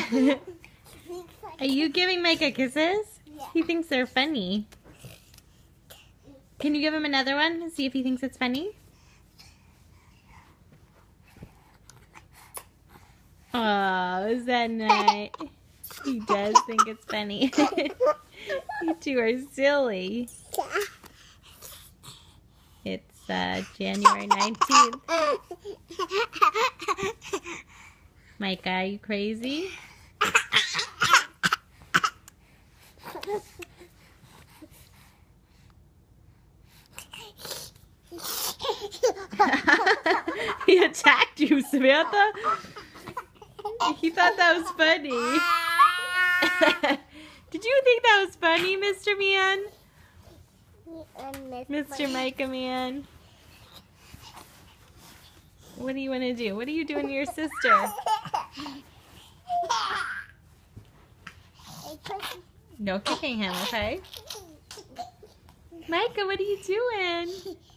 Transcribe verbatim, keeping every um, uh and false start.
Are you giving Micah kisses? Yeah. He thinks they're funny. Can you give him another one and see if he thinks it's funny? Oh, is that nice? He does think it's funny. You two are silly. It's uh, January nineteenth. Micah, are you crazy? He attacked you, Samantha. He thought that was funny. Did you think that was funny, Mister Man? Mister Micah Man. What do you want to do? What are you doing to your sister? No kicking him, okay? Micah, what are you doing?